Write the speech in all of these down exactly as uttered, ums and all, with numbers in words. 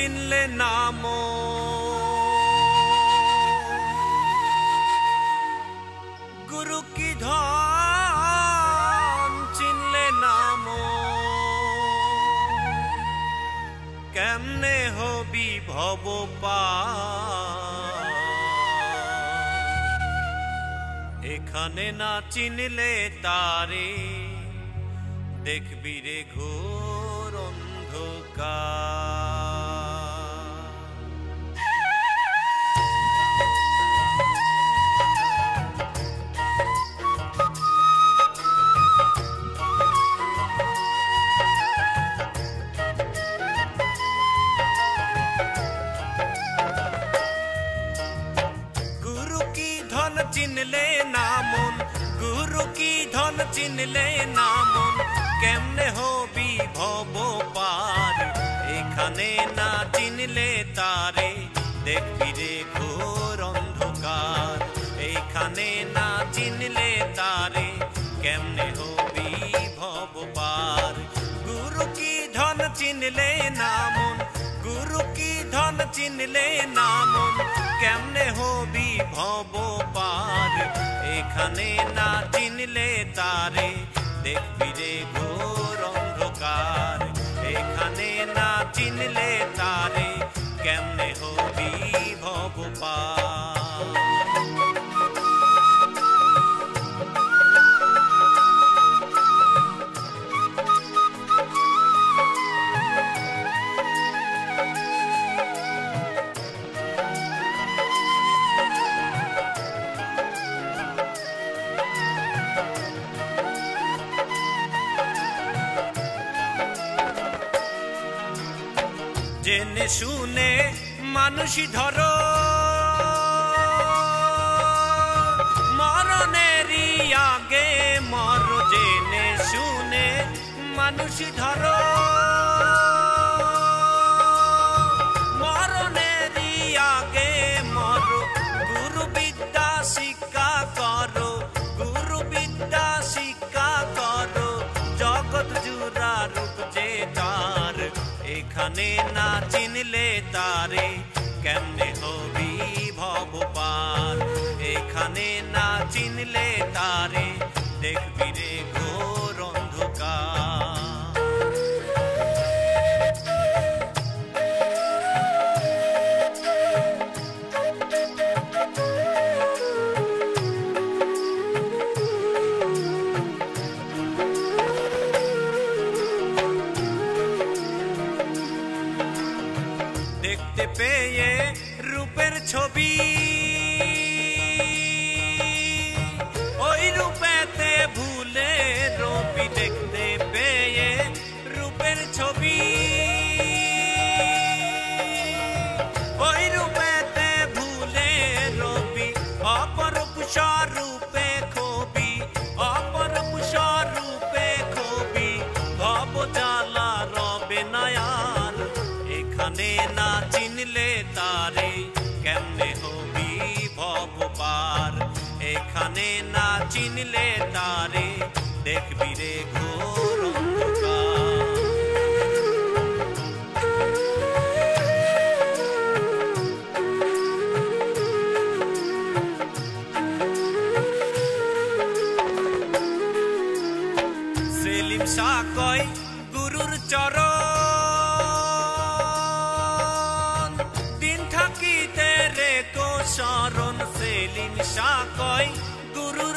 চিনলে নাম গুরু কি ধন চিনলে নাম কেমনে হবি ভব পার এখানে না চিনলে তারে দেখবি রে ঘোর অন্ধকার गुरु की धन चिनले नामुन गुरु की धन चिनले नामुन केमने होबी भव पार एखाने ना चिनले तारे देखबि रे घोर अंधकार एखाने ना चिनले तारे केमने होबी भव पार गुरु की धन चिनले नामुन गुरु की धन चिनले नामुन केमने होबी भव पार एखाने ना चिनले तारे देखबि रे घोर अंधकार एखाने ना चिनले तारे केमने होबी भव पार जेने शुने मानुषी धरो मरनेरी आगे मरो जेने शुने मानुषी धरो मरनेरी आगे मरो गुरु विद्या शिक्षा करो गुरु विद्या शिक्षा करो जगत जुरा रूप जे तार एखाने ना चिनले तारे केमने होबी भव पार एखाने ना चिनले तारे देखबि रे घोर अंधकार देखते पेये रूपेर छवि ओई रूपेते भूले रवि देखते पेये रूपेर छवि ओई रूपेते भूले रवि अपरूप स्वरूपे खोबी अपरूप स्वरूपे खोबी भव जाला रबे नयार एखाने ना चिनले तारे केमने होबी भव पार एखाने ना चिनले तारे देखबि रे घोर अंधकार सेलिम शाह कय गुरुर चरण दिन থাকিতে রে কো শরণ সেলিম শাহ কয় গুরুর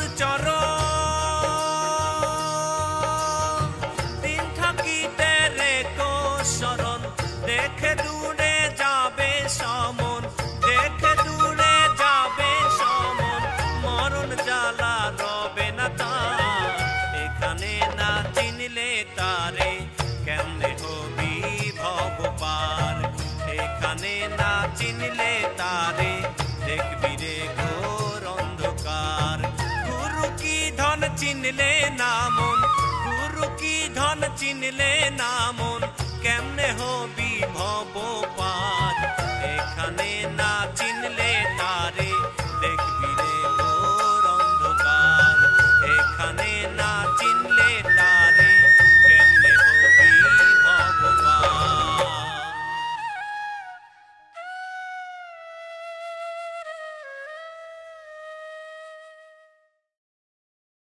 চরণ দিন থাকিতে রে কো শরণ দেখে দূরে যাবে সমন দেখে দূরে যাবে সমন মরণ জ্বালা রবে না তার এখানে না চিনলে তারে কেমনে হবি ভব পার এখানে না চিনলে তারে দেখবি রে ঘোর অন্ধকার গুরু কি ধন চিনলে নামন গুরু কি ধন চিনলে নামন কেমনে হবি ভব পার